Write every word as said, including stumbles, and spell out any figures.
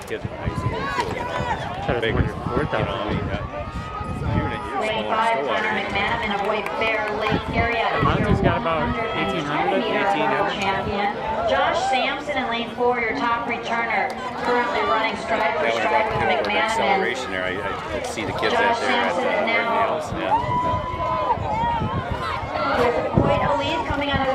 kids when I used to go too, you know. Try to Big, afford your four you know, thousand. you got, you're in a, you're Lane small five, store. Connor McMahon, avoid Bear Lake area. Monty's got about eighteen hundred, eighteen hundred. Champion. Josh Sampson in lane four, your top returner, currently running stride for Yeah, when I stride brought with the pit over McMahon. acceleration there, I, I, I'd see the kids Josh out there at Sampson uh, now Nails. Yeah. with quite a lead coming out of